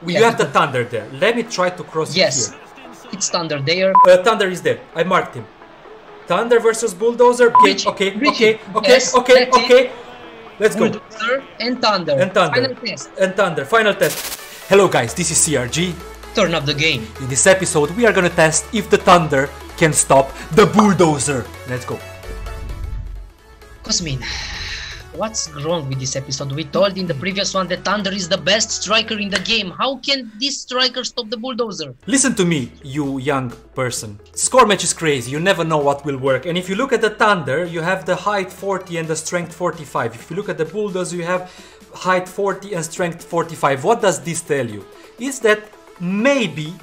You have the Thunder there. Let me try to cross Yes, here. it's Thunder there. Thunder is there. I marked him. Thunder versus Bulldozer. Okay, okay, okay, okay, Yes, okay, that's it. okay. Let's go. Bulldozer and Thunder. And Thunder. Final test. And Thunder. Final test. Hello guys, this is CRG. Turn up the game. In this episode, we are gonna test if the Thunder can stop the Bulldozer. Let's go. Cosmin, what's wrong with this episode? We told in the previous one that Thunder is the best striker in the game. How can this striker stop the Bulldozer? Listen to me, you young person. Score match is crazy, you never know what will work. And if you look at the Thunder, you have the height 40 and the strength 45. If you look at the Bulldozer, you have height 40 and strength 45. What does this tell you? Is that maybe,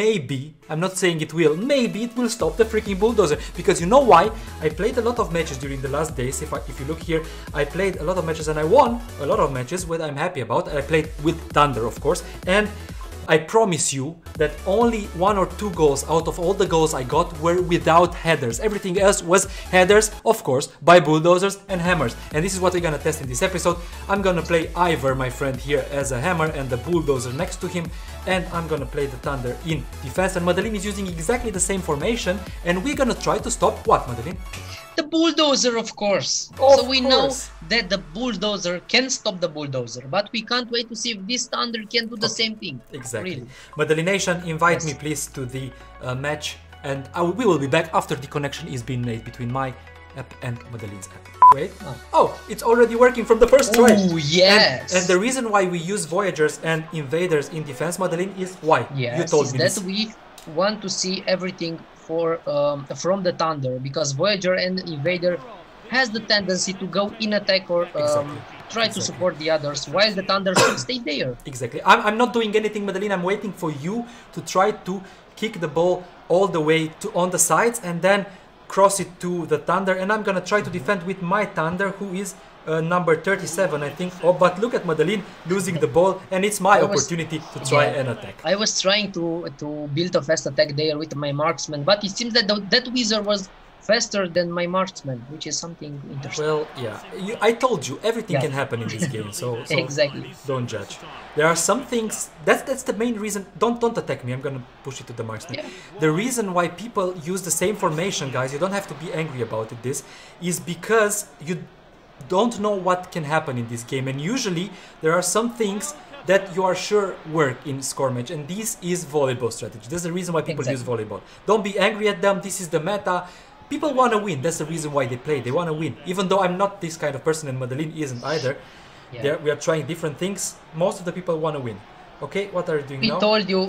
I'm not saying it will, maybe it will stop the freaking Bulldozer. Because you know why? I played a lot of matches during the last days. If you look here, I played a lot of matches and I won a lot of matches, what I'm happy about. I played with Thunder, of course, and I promise you that only 1 or 2 goals out of all the goals I got were without headers. Everything else was headers, of course, by Bulldozers and hammers. And this is what we're gonna test in this episode. I'm gonna play Ivor, my friend, here as a hammer and the Bulldozer next to him. And I'm gonna play the Thunder in defense. And Madeline is using exactly the same formation. And we're gonna try to stop what, Madeline? The Bulldozer, of course. So we know that the Bulldozer can stop the Bulldozer, but we can't wait to see if this Thunder can do the same thing. Exactly. Really. Madeline Nation, invite me please to the match, and we will be back after the connection is being made between my app and Madeline's app. Wait. Oh, it's already working from the first try. Oh, yes. And the reason why we use Voyagers and Invaders in defense, Madeline, is why? Yes, you told me that this. we want to see everything from the Thunder, because Voyager and Invader has the tendency to go in attack or try to support the others, while the Thunder should stay there. Exactly. I'm not doing anything, Madeline. I'm waiting for you to try to kick the ball all the way to on the sides and then cross it to the Thunder. And I'm gonna try to defend with my Thunder, who is number 37, I think. Oh, but look at Madeline losing the ball, and it's my opportunity to try an attack. I was trying to build a fast attack there with my marksman, but it seems that that wizard was faster than my marksman, which is something interesting. Well, yeah, I told you everything can happen in this game, so exactly. Don't judge. There are some things that's the main reason. Don't attack me. I'm gonna push it to the marksman. Yeah. The reason why people use the same formation, guys, you don't have to be angry about it. This is because you don't know what can happen in this game, and usually there are some things that you are sure work in score match, and this is volleyball strategy. That's the reason why people use volleyball. Don't be angry at them. This is the meta. People want to win. That's the reason why they play. They want to win. Even though I'm not this kind of person, and Madeline isn't either. Yeah. We are trying different things. Most of the people want to win. Okay, what are you doing now? We told you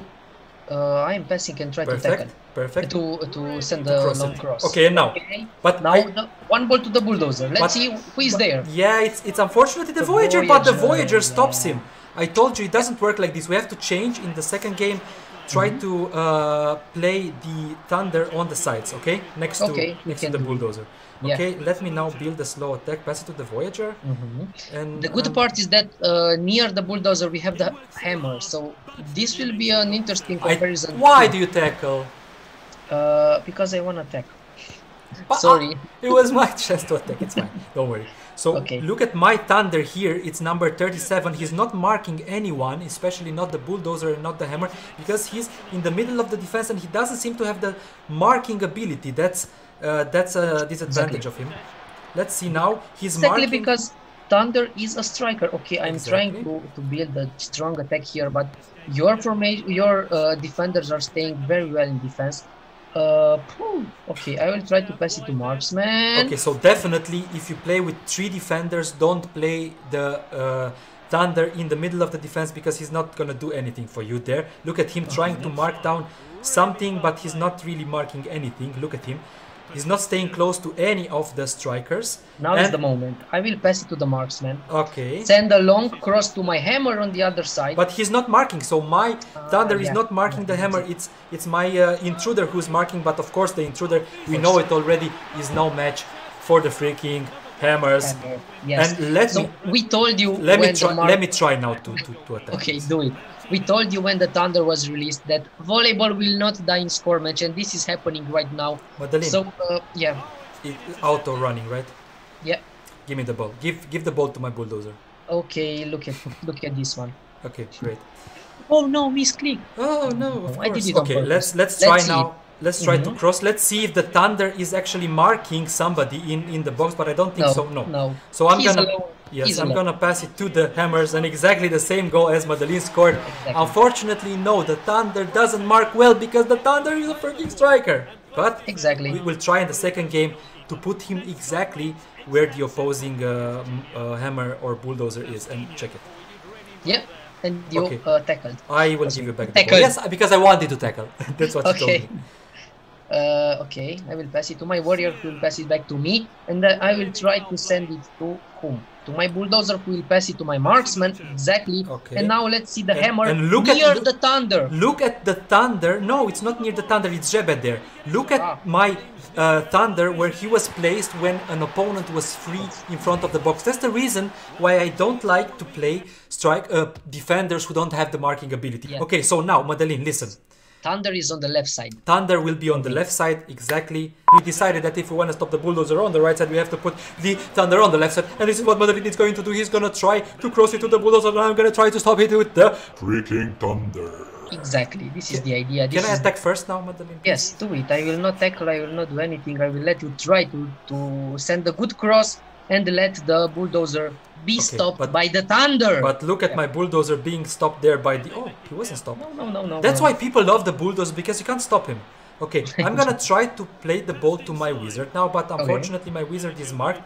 I'm passing and try to tackle. Perfect. To send the long cross. Okay, and now. Okay. But now one ball to the Bulldozer. Let's see who is there. Yeah, it's unfortunately the Voyager, but the Voyager stops him. I told you it doesn't work like this. We have to change in the second game. Try to play the Thunder on the sides, okay? Next to the Bulldozer. Okay, let me now build a slow attack, pass it to the Voyager. And the good part is that near the Bulldozer we have the hammer, so this will be an interesting comparison. Why do you tackle? Because I want to attack. Sorry. It was my chance to attack, it's fine, don't worry. So look at my Thunder here, it's number 37. He's not marking anyone, especially not the Bulldozer and not the hammer, because he's in the middle of the defense and he doesn't seem to have the marking ability. That's a disadvantage of him. Let's see now, he's marking... because Thunder is a striker. Okay, I'm trying to build a strong attack here, but your defenders are staying very well in defense. Okay, I will try to pass it to marksman. Okay, so definitely if you play with 3 defenders, don't play the Thunder in the middle of the defense, because he's not gonna do anything for you there. Look at him trying to mark down something, but he's not really marking anything. Look at him. He's not staying close to any of the strikers. Now is the moment. I will pass it to the marksman. Okay. Send a long cross to my hammer on the other side. But he's not marking, so my Thunder is not marking the hammer. It's my intruder who's marking, but of course the intruder, we know it already, is no match for the freaking hammers. Yes. And we told you. Let me try now to attack. Okay, do it. We told you when the Thunder was released that volleyball will not die in score match, and this is happening right now. Madeline, so yeah. Auto running, right? Yeah. Give me the ball. Give the ball to my Bulldozer. Okay, look at this one. Okay, great. Oh no, misclick. Oh no, of I did course. it on Okay, purpose. let's try see. now. Let's try to cross. Let's see if the Thunder is actually marking somebody in the box, but I don't think so. No. No. So I'm He's gonna alone. yes, He's I'm alone. gonna pass it to the Hammers, and exactly the same goal as Madeline scored. Exactly. Unfortunately, no, the Thunder doesn't mark well because the Thunder is a freaking striker. But Exactly. we will try in the second game to put him exactly where the opposing Hammer or Bulldozer is, and check it. Yeah. And you Okay. tackled. I will give you back the Tackle. ball. Yes, because I wanted to tackle. That's what you told Okay. me. Okay, I will pass it to my warrior, who will pass it back to me, and I will try to send it to whom? To my bulldozer, who will pass it to my marksman, exactly. Okay. And now let's see the hammer and look near at the thunder. Look at the Thunder. No, it's not near the Thunder. It's Jebet there. Look at Ah. my Thunder where he was placed when an opponent was free in front of the box. That's the reason why I don't like to play defenders who don't have the marking ability. Yeah. Okay, so now, Madeline, listen. Thunder is on the left side. Thunder will be on the left side, exactly. We decided that if we want to stop the Bulldozer on the right side, we have to put the Thunder on the left side. And this is what Madeline is going to do. He's going to try to cross it to the Bulldozer, and I'm going to try to stop it with the freaking Thunder. Exactly, this is the idea. Can I attack first now, Madeline? Yes, do it. I will not tackle, I will not do anything. I will let you try to send a good cross and let the bulldozer be stopped by the thunder. But look at my bulldozer being stopped there by the... Oh, he wasn't stopped. No. That's why people love the bulldozer, because you can't stop him. Okay, I'm gonna try to play the ball to my wizard now, but unfortunately my wizard is marked.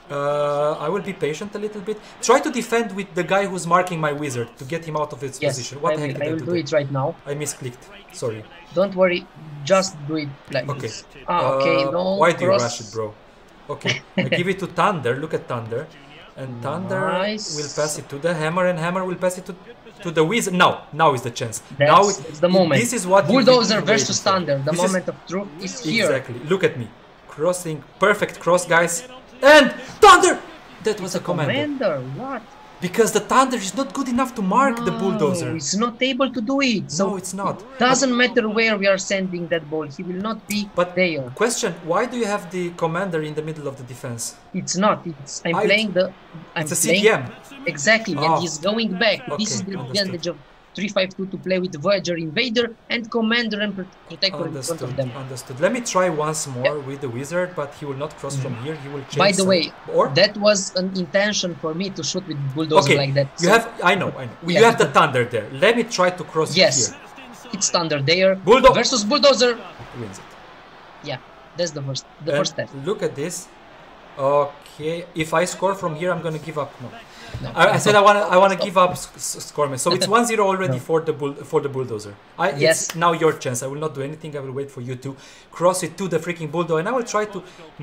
I will be patient a little bit. Try to defend with the guy who's marking my wizard to get him out of his position. What the heck did I will do it right now. I misclicked. Sorry. Don't worry, just do it like this. Okay, no. Why do you rush it, bro? Okay, I give it to Thunder. Look at Thunder. And Thunder will pass it to the Hammer, and Hammer will pass it to the Wizard. Now is the chance. It's the moment. This is what Bulldozer versus Thunder. The moment of truth is here. Exactly. Look at me. Crossing. Perfect cross, guys. And Thunder! That was a commander. What? Because the Thunder is not good enough to mark the Bulldozer. It's not able to do it. So no, it's not. Doesn't matter where we are sending that ball. He will not be there. Question, why do you have the commander in the middle of the defense? It's not. I'm playing the... It's a CDM. Exactly, and he's going back. This is the advantage of 3-5-2 to play with Voyager Invader and Commander and Protector in front of them. Understood. Let me try once more with the Wizard, but he will not cross from here. He will change. By the way, that was an intention for me to shoot with Bulldozer like that. You have, I know. You have the Thunder there. Let me try to cross here. It's Thunder there. Bulldozer versus Bulldozer. Wins it. Yeah, that's the first step. Look at this. Okay, if I score from here, I'm gonna give up. No. I said I wanna give up score. So it's 1-0 already for the bulldozer. It's now your chance. I will not do anything. I will wait for you to cross it to the freaking bulldozer, and I will try to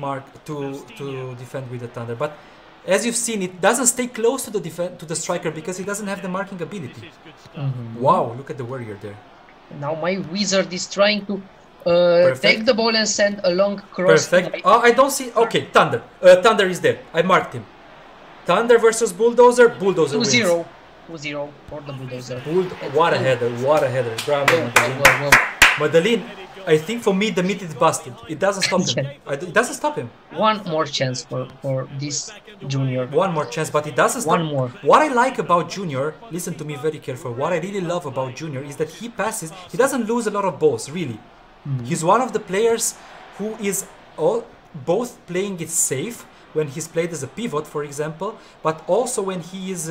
defend with the Thunder. But as you've seen, it doesn't stay close to the striker because he doesn't have the marking ability. Wow, look at the warrior there. Now my wizard is trying to take the ball and send a long cross. Perfect. Oh, I don't see. Okay, Thunder. Thunder is there. I marked him. Thunder versus Bulldozer. Bulldozer 2-0. 2-0 for the Bulldozer. What a header. What a header. Bravo, Madeline. Madeline, I think for me the meat is busted. It doesn't stop him. It doesn't stop him. One more chance for this Junior. One more chance, but it doesn't stop. One more. What I like about Junior, listen to me very careful. What I really love about Junior is that he passes. He doesn't lose a lot of balls, really. He's one of the players who is both playing it safe when he's played as a pivot, for example, but also when he's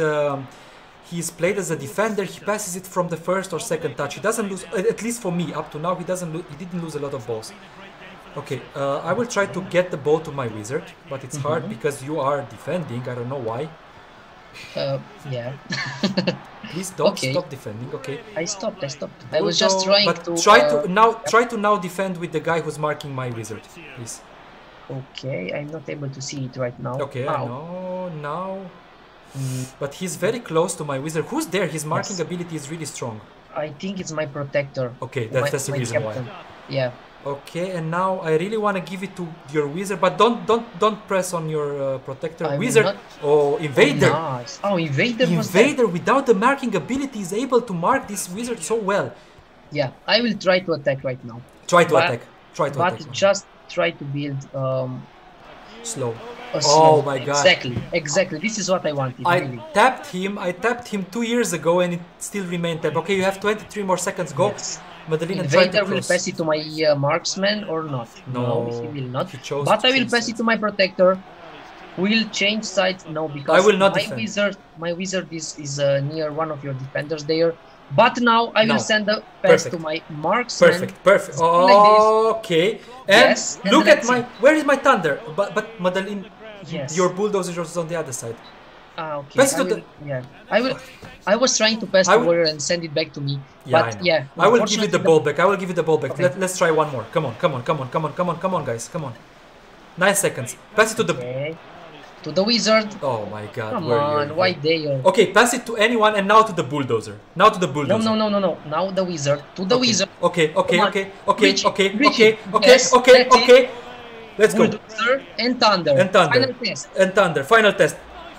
played as a defender, he passes it from the first or second touch. He doesn't lose, at least for me, up to now, he didn't lose a lot of balls. Okay, I will try to get the ball to my wizard, but it's hard because you are defending. I don't know why. Yeah. Please don't stop defending. Okay. I stopped. I was just trying to. Try to now defend with the guy who's marking my wizard, please. Okay, I'm not able to see it right now. Okay, I know now. But he's very close to my wizard. Who's there? His marking ability is really strong. I think it's my protector. Okay, that's the reason why. Yeah. Okay, and now I really want to give it to your wizard, but don't press on your protector. Wizard. Oh, Invader. Oh, nice. Oh, Invader. Invader without the marking ability is able to mark this wizard so well. Yeah, I will try to attack right now. Try to attack. But just try to build slow. a Oh slow. my god. Exactly. This is what I wanted. I really. tapped him 2 years ago and it still remained tapped. Okay, you have 23 more seconds. Go. Yes. Madalina, try to Invader will cross. pass it to my marksman or not? No, he will not. he chose But to I will change pass it sides. to my protector. Will change sides? No, because I will not my defend. wizard is near one of your defenders there. But now I will No. send a pass Perfect. to my marksman. Perfect. Like this. Okay. And Yes, and look at let's my. see. Where is my thunder? But Madalina, Yes. your bulldozer is on the other side. Okay. Pass it I to will, the- yeah. I will. I was trying to pass I the will- warrior and send it back to me. Yeah, I But know. yeah. I will give you the unfortunately, ball back. I will give you the ball back. Okay. Let's try one more. Come on, guys. Come on. 9 seconds. Pass it to the. Okay. To the wizard. Oh my god. Come where you're on. Why here. they? Okay, pass it to anyone and now to the bulldozer. Now to the bulldozer. No. Now the wizard. To the wizard. Okay. Come on. Reach it. Okay. Yes, that's it. Let's go. Bulldozer and thunder. And thunder. Final test. And thunder. Final test.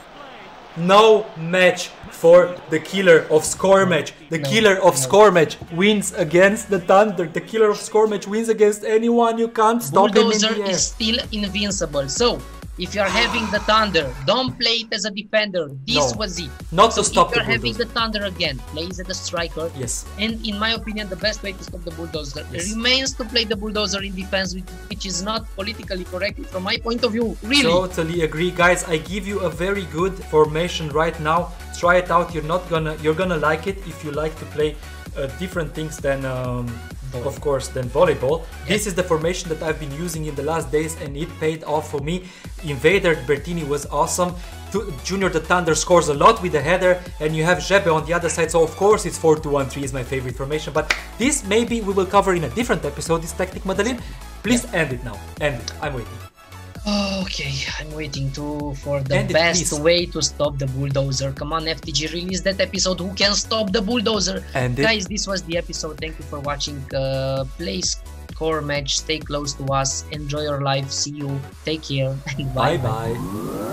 No match for the killer of score match. The killer of score match wins against the thunder. The killer of score match wins against anyone. You can't stop him in Bulldozer the air. is still invincible. So if you are having the thunder, don't play it as a defender. This No. was it. Not So to stop if the you're having bulldozer. the thunder again, play as a striker. Yes. And in my opinion, the best way to stop the bulldozer Yes. remains to play the bulldozer in defense, which is not politically correct from my point of view. Really. Totally agree, guys. I give you a very good formation right now. Try it out. You're gonna like it if you like to play different things than of course than volleyball. This is the formation that I've been using in the last days and it paid off for me. Invader Bertini was awesome. Junior the Thunder scores a lot with the header and you have Jebe on the other side, so of course it's 4-2-1-3 is my favorite formation, but this maybe we will cover in a different episode, this tactic. Madalina, please end it now. End it. I'm waiting. Okay, I'm waiting for the End it, best please. way to stop the bulldozer. Come on, FTG, release that episode. Who can stop the bulldozer? End it. Guys, this was the episode. Thank you for watching. Play score match. Stay close to us. Enjoy your life. See you. Take care. And Bye bye.